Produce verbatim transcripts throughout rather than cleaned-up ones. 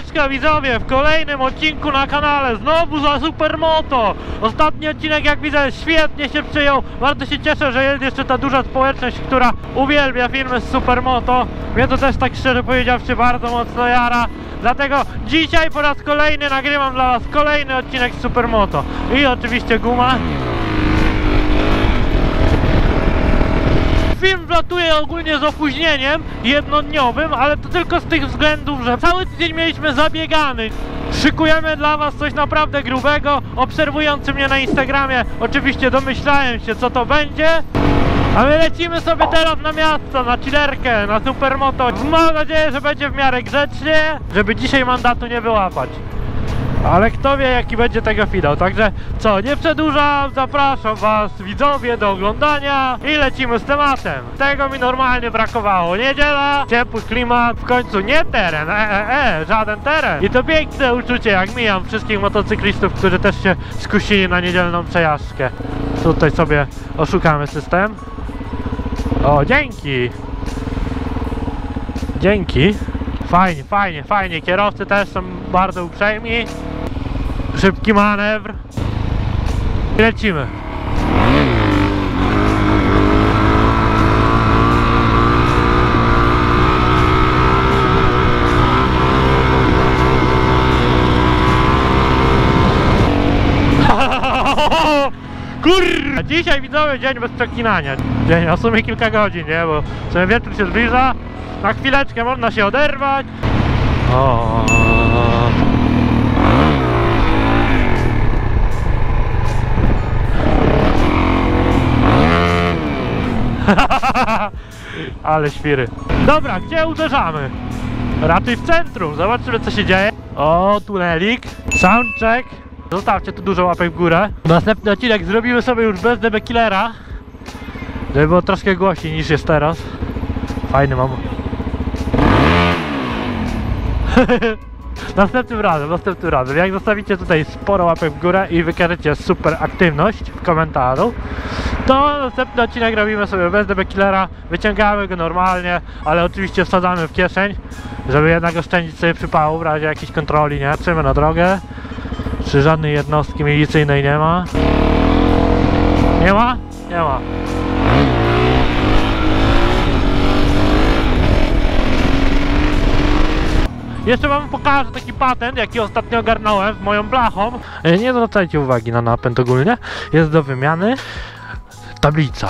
Siemaneczko widzowie, w kolejnym odcinku na kanale, znowu za Supermoto. Ostatni odcinek, jak widzę, świetnie się przyjął. Bardzo się cieszę, że jest jeszcze ta duża społeczność, która uwielbia filmy z Supermoto. Mnie to też, tak szczerze powiedziawszy, bardzo mocno jara. Dlatego dzisiaj po raz kolejny nagrywam dla was kolejny odcinek z Supermoto. I oczywiście guma. Film wlatuje ogólnie z opóźnieniem jednodniowym, ale to tylko z tych względów, że cały tydzień mieliśmy zabiegany. Szykujemy dla was coś naprawdę grubego. Obserwujący mnie na Instagramie oczywiście domyślałem się, co to będzie. A my lecimy sobie teraz na miasto, na chillerkę, na Supermoto. Mam nadzieję, że będzie w miarę grzecznie, żeby dzisiaj mandatu nie wyłapać. Ale kto wie, jaki będzie tego finał. Także co, nie przedłużam, zapraszam was widzowie do oglądania i lecimy z tematem. Tego mi normalnie brakowało. Niedziela, ciepły klimat, w końcu nie teren, e, e, e, żaden teren. I to piękne uczucie, jak mijam wszystkich motocyklistów, którzy też się skusili na niedzielną przejażdżkę. Tutaj sobie oszukamy system. O, dzięki. Dzięki. Fajnie, fajnie, fajnie. Kierowcy też są bardzo uprzejmi. Szybki manewr. I lecimy. Kurwa! Dzisiaj widzowie dzień bez przeklinania. Dzień, a w sumie kilka godzin, nie? Bo sobie wieczór się zbliża. Na chwileczkę można się oderwać. O. Ale świry. Dobra, gdzie uderzamy? Raczej w centrum. Zobaczymy, co się dzieje. O, tunelik. Soundcheck. Zostawcie tu dużo łapek w górę. Następny odcinek zrobimy sobie już bez D B Killera, żeby było troszkę głośniej niż jest teraz. Fajny mam. Następnym razem, następnym razem. Jak zostawicie tutaj sporo łapek w górę i wykażecie super aktywność w komentarzu, to następny odcinek robimy sobie bez D B Killera. Wyciągamy go normalnie, ale oczywiście wsadzamy w kieszeń, żeby jednak oszczędzić sobie przypału w razie jakiejś kontroli, nie? Patrzymy na drogę, czy żadnej jednostki milicyjnej nie ma. Nie ma? Nie ma. Jeszcze wam pokażę taki patent, jaki ostatnio ogarnąłem z moją blachą. Nie zwracajcie uwagi na napęd ogólnie. Jest do wymiany tablica.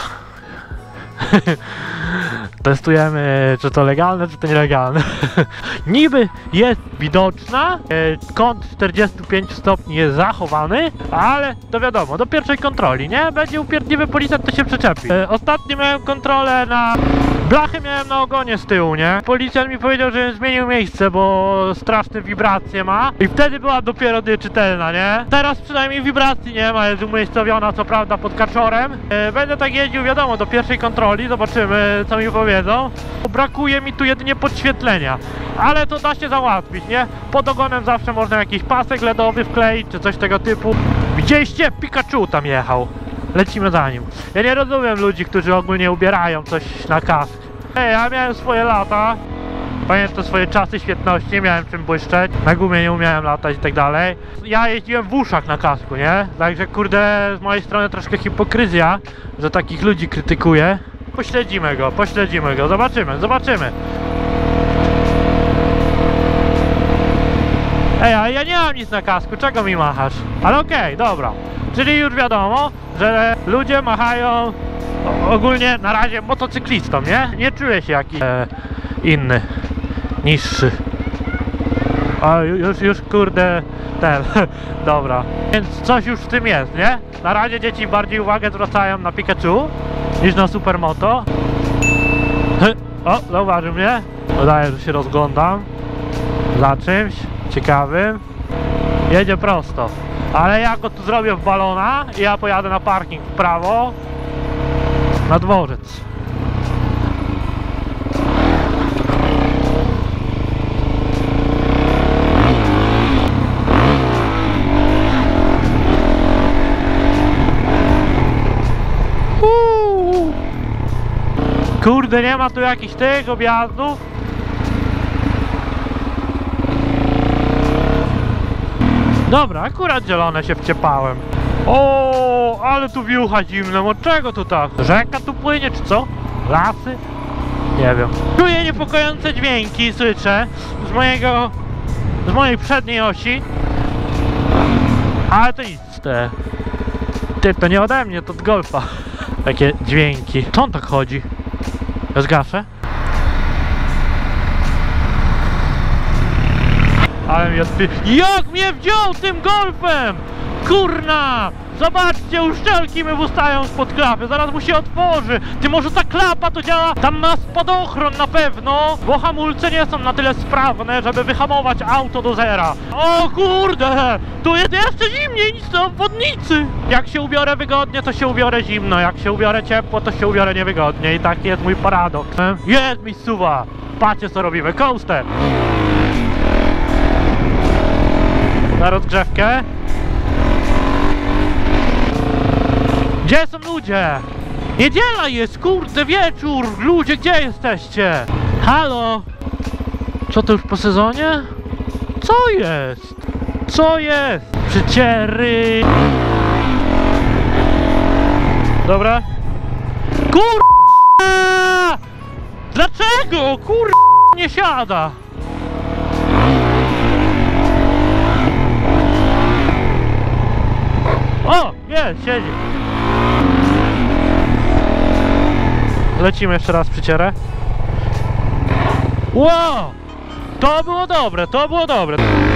Testujemy, czy to legalne, czy to nielegalne. Niby jest widoczna, kąt czterdzieści pięć stopni jest zachowany, ale to wiadomo, do pierwszej kontroli, nie? Będzie upierdliwy policjant, to się przyczepi. Ostatnio miałem kontrolę na... Blachę miałem na ogonie z tyłu, nie? Policjant mi powiedział, że zmienił miejsce, bo straszne wibracje ma. I wtedy była dopiero czytelna, nie? Teraz przynajmniej wibracji nie ma, jest umiejscowiona co prawda pod kaczorem. Będę tak jeździł, wiadomo, do pierwszej kontroli, zobaczymy, co mi powiedzą. Brakuje mi tu jedynie podświetlenia, ale to da się załatwić, nie? Pod ogonem zawsze można jakiś pasek ledowy wkleić, czy coś tego typu. Widzieliście? Pikachu tam jechał. Lecimy za nim. Ja nie rozumiem ludzi, którzy ogólnie ubierają coś na kask. Ej, ja miałem swoje lata. Pamiętam swoje czasy świetności, miałem czym błyszczeć. Na gumie nie umiałem latać i tak dalej. Ja jeździłem w uszach na kasku, nie? Także kurde, z mojej strony troszkę hipokryzja, że takich ludzi krytykuję. Pośledzimy go, pośledzimy go, zobaczymy, zobaczymy. Ej, ale ja nie mam nic na kasku, czego mi machasz? Ale okej, okay, dobra. Czyli już wiadomo, że ludzie machają ogólnie na razie motocyklistom, nie? Nie czuję się jakiś e, inny, niższy. O, już, już kurde, ten, dobra. Więc coś już w tym jest, nie? Na razie dzieci bardziej uwagę zwracają na Pikachu niż na Supermoto. O, zauważył mnie. Wydaje, że się rozglądam za czymś ciekawym. Jedzie prosto. Ale ja go tu zrobię w balona i ja pojadę na parking w prawo, na dworzec. Uuu. Kurde, nie ma tu jakichś tych objazdów. Dobra, akurat zielone się wciepałem. O, ale tu wiucha zimna, od czego tu tak? Rzeka tu płynie, czy co? Lasy? Nie wiem. Czuję niepokojące dźwięki, słyszę z mojego, z mojej przedniej osi. Ale to nic, te. Ty, to nie ode mnie, to od golfa. Takie dźwięki. Co on tak chodzi? Ja zgaszę. Ale mnie odpi... Jak mnie wziął tym golfem! Kurna! Zobaczcie, uszczelki mi wystają spod klapy, zaraz mu się otworzy. Ty, może ta klapa to działa? Tam ma spadochron na pewno, bo hamulce nie są na tyle sprawne, żeby wyhamować auto do zera. O kurde! Tu jest jeszcze zimniej niż na obwodnicy. Jak się ubiorę wygodnie, to się ubiorę zimno. Jak się ubiorę ciepło, to się ubiorę niewygodnie. I taki jest mój paradoks. Jest mi suwa. Patrzcie, co robimy. Coaster. Na rozgrzewkę. Gdzie są ludzie? Niedziela jest, kurde, wieczór! Ludzie, gdzie jesteście? Halo? Co to już po sezonie? Co jest? Co jest? Przyciery! Dobra. Kurwa! Dlaczego? Kurwa nie siada! O! Jest, siedzi! Lecimy jeszcze raz przycierę. Wow! To było dobre, to było dobre.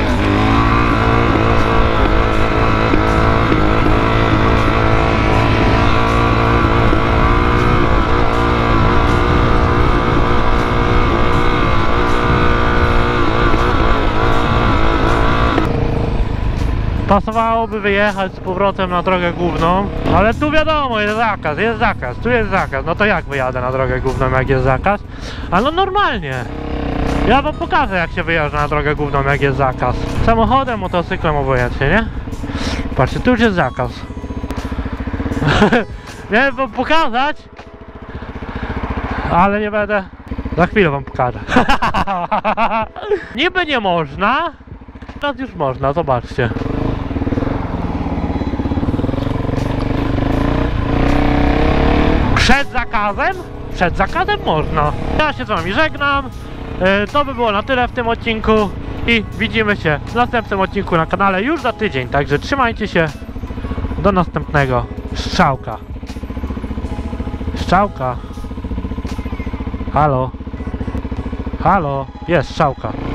Pasowałoby wyjechać z powrotem na drogę główną, ale tu wiadomo, jest zakaz, jest zakaz, tu jest zakaz. No to jak wyjadę na drogę główną, jak jest zakaz? A no normalnie. Ja wam pokażę, jak się wyjeżdża na drogę główną, jak jest zakaz. Samochodem, motocyklem, obojętnie, nie? Patrzcie, tu już jest zakaz. Miałem wam pokazać, ale nie będę. Za chwilę wam pokażę. Niby nie można, teraz już można, zobaczcie. Przed zakazem? Przed zakazem można. Ja się z wami żegnam. Yy, to by było na tyle w tym odcinku. I widzimy się w następnym odcinku na kanale już za tydzień. Także trzymajcie się. Do następnego. Strzałka. Strzałka. Halo. Halo. Jest strzałka.